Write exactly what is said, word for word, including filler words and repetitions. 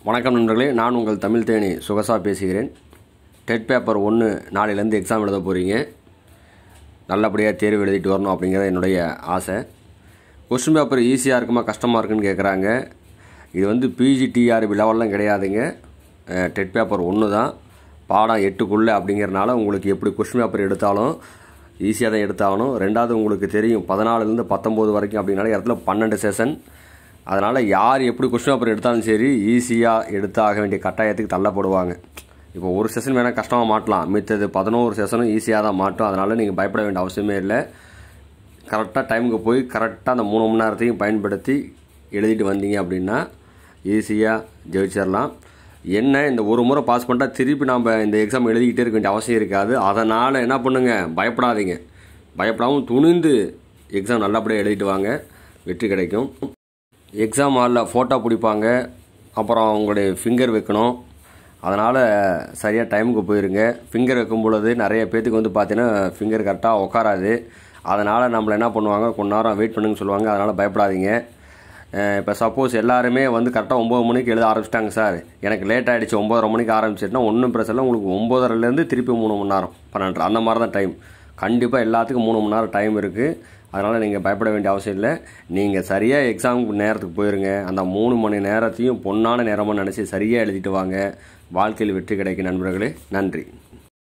வணக்கம் நண்பர்களே, நான் உங்கள் தமிழ் தேனி சுகசா பேசுகிறேன். டெட் பேப்பர் ஒன்று நாளையிலேருந்து எக்ஸாம் எழுத போகிறீங்க. நல்லபடியாக தேர்வு எழுதிட்டு வரணும் அப்படிங்கிறது என்னுடைய ஆசை. கொஸ்டின் பேப்பர் ஈஸியாக இருக்குமா கஷ்டமாக இருக்குன்னு கேட்குறாங்க. இது வந்து பிஜிடிஆர்பி லெவல்லாம் கிடையாதுங்க. டெட் பேப்பர் ஒன்று தான், பாடம் எட்டுக்குள்ளே அப்படிங்கிறனால உங்களுக்கு எப்படி கொஸ்டின் பேப்பர் எடுத்தாலும் ஈஸியாக தான் எடுத்தாகணும். ரெண்டாவது உங்களுக்கு தெரியும் பதினாலுலேருந்து பத்தொம்போது வரைக்கும் அப்படின்னால இடத்துல பன்னெண்டு செஷன். அதனால் யார் எப்படி கொஸ்டின் பேப்பர் எடுத்தாலும் சரி ஈஸியாக எடுத்தாக வேண்டிய கட்டாயத்துக்கு தள்ளப்படுவாங்க. இப்போ ஒரு செஷன் வேணால் கஷ்டமாக மாட்டலாம், மித்தது பதினோரு செஷனும் ஈஸியாக தான் மாட்டும். அதனால் நீங்கள் பயப்பட வேண்டிய அவசியமே இல்லை. கரெக்டாக டைமுக்கு போய் கரெக்டாக அந்த மூணு மணி நேரத்தையும் பயன்படுத்தி எழுதிட்டு வந்தீங்க அப்படின்னா ஈஸியாக ஜெயிச்சிடலாம். என்ன இந்த ஒரு முறை பாஸ் பண்ணிட்டால் திருப்பி நம்ம இந்த எக்ஸாம் எழுதிக்கிட்டே இருக்க வேண்டிய அவசியம் இருக்காது. அதனால் என்ன பண்ணுங்கள், பயப்படாதீங்க. பயப்படாமல் துணிந்து எக்ஸாம் நல்லபடியாக எழுதிட்டு வாங்க, வெற்றி கிடைக்கும். எக்ஸாம் ஹாலில் ஃபோட்டோ பிடிப்பாங்க, அப்புறம் உங்களுடைய ஃபிங்கர் வைக்கணும். அதனால் சரியாக டைமுக்கு போயிருங்க. ஃபிங்கர் வைக்கும் பொழுது நிறைய பேத்துக்கு வந்து பார்த்தீங்கன்னா ஃபிங்கர் கரெக்டாக உட்காராது. அதனால் நம்மளை என்ன பண்ணுவாங்க, கொஞ்ச நேரம் வெயிட் பண்ணுன்னு சொல்லுவாங்க. அதனால் பயப்படாதீங்க. இப்போ சப்போஸ் எல்லாருமே வந்து கரெக்டாக ஒம்பது மணிக்கு எழுத ஆரம்பிச்சிட்டாங்க, சார் எனக்கு லேட் ஆகிடுச்சு ஒம்பதரை மணிக்கு ஆரம்பிச்சிட்டுனா ஒன்றும் பிரச்சனை இல்லை. உங்களுக்கு ஒம்பதரைலேருந்து திருப்பி மூணு மணி நேரம் பன்னெண்டு அந்த மாதிரி தான் டைம். கண்டிப்பாக எல்லாத்துக்கும் மூணு மணி நேரம் டைம் இருக்குது. அதனால் நீங்கள் பயப்பட வேண்டிய அவசியம் இல்லை. நீங்கள் சரியாக எக்ஸாமுக்கு நேரத்துக்கு போயிருங்க. அந்த மூணு மணி நேரத்தையும் பொன்னான நேரமாக நினச்சி சரியாக எழுதிட்டு வாங்க. வாழ்க்கையில் வெற்றி கிடைக்கும் நண்பர்களே. நன்றி.